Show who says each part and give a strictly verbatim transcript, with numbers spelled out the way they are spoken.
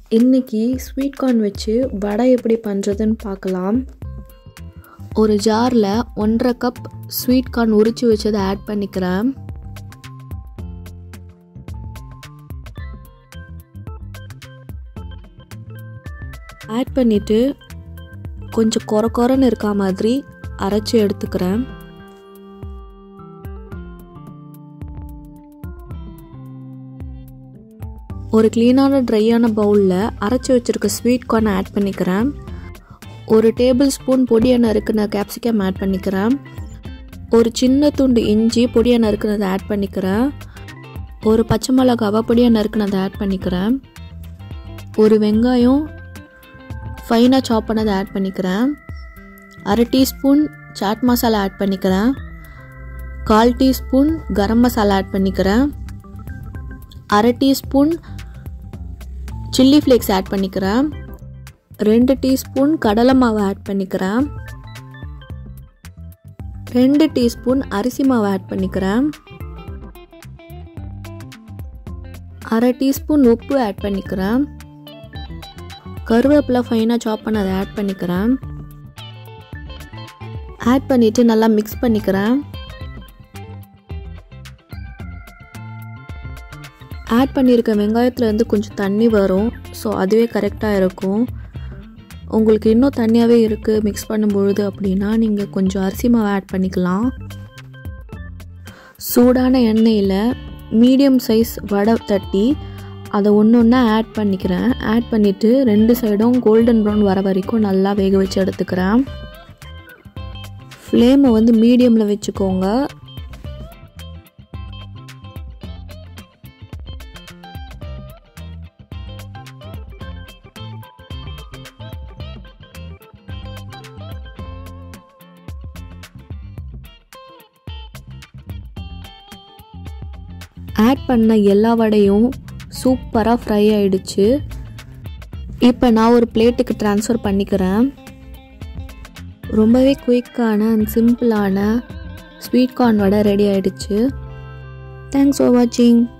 Speaker 1: இன்னைக்கு sweet corn வச்சு வடை எப்படி பண்ணுறதுன்னு பார்க்கலாம். ஒரு ஜாரில் ஒன்றரை கப் ஸ்வீட் கார்ன் உரிச்சு வச்சதை ஆட் பண்ணிக்கிறேன். ஆட் பண்ணிவிட்டு கொஞ்சம் கொர கொரன்னு இருக்கா மாதிரி அரைச்சி எடுத்துக்கிறேன். ஒரு க்ளீனான ட்ரையான பவுலில் அரைச்சி வச்சுருக்க ஸ்வீட் கார்ன் ஆட் பண்ணிக்கிறேன். ஒரு டேபிள் ஸ்பூன் பொடியை நறுக்குன கேப்சிகம் ஆட் பண்ணிக்கிறேன். ஒரு சின்ன துண்டு இஞ்சி பொடியை நறுக்குனதை ஆட் பண்ணிக்கிறேன். ஒரு பச்சை மிளகாவை பொடியை நறுக்குனதை ஆட் பண்ணிக்கிறேன். ஒரு வெங்காயம் ஃபைனாக சாப் பண்ணதை ஆட் பண்ணிக்கிறேன். அரை டீஸ்பூன் சாட் மசாலா ஆட் பண்ணிக்கிறேன். கால் டீஸ்பூன் கரம் மசாலா ஆட் பண்ணிக்கிறேன். அரை டீஸ்பூன் சில்லி ஃப்ளேக்ஸ் ஆட் பண்ணிக்கிறேன். ரெண்டு டீஸ்பூன் கடலை மாவு ஆட் பண்ணிக்கிறேன். ரெண்டு டீஸ்பூன் அரிசி மாவு ஆட் பண்ணிக்கிறேன். அரை டீஸ்பூன் உப்பு ஆட் பண்ணிக்கிறேன். கருவேப்பிலை ஃபைனாக சாப் பண்ணதை ஆட் பண்ணிக்கிறேன். ஆட் பண்ணிவிட்டு நல்லா மிக்ஸ் பண்ணிக்கிறேன். ஆட் பண்ணியிருக்க வெங்காயத்துலேருந்து கொஞ்சம் தண்ணி வரும். ஸோ அதுவே கரெக்டாக இருக்கும். உங்களுக்கு இன்னும் தண்ணியாகவே இருக்குது மிக்ஸ் பண்ணும்பொழுது அப்படின்னா நீங்கள் கொஞ்சம் அரிசி மாவு ஆட் பண்ணிக்கலாம். சூடான எண்ணெயில் மீடியம் சைஸ் வடை தட்டி அதை ஒன்று ஒன்றா ஆட் பண்ணிக்கிறேன். ஆட் பண்ணிவிட்டு ரெண்டு சைடும் கோல்டன் ப்ரௌன் வர வரைக்கும் நல்லா வேக வச்சு எடுத்துக்கிறேன். ஃப்ளேமை வந்து மீடியமில் வச்சுக்கோங்க. ஆட் பண்ண எல்லா வடையும் சூப்பராக ஃப்ரை ஆகிடுச்சு. இப்போ நான் ஒரு பிளேட்டுக்கு ட்ரான்ஸ்ஃபர் பண்ணிக்கிறேன். ரொம்பவே குயிக்கான அண்ட் சிம்பிளான ஸ்வீட் கார்ன் வடை ரெடி ஆகிடுச்சு. தேங்க்ஸ் ஃபார் வாட்சிங்.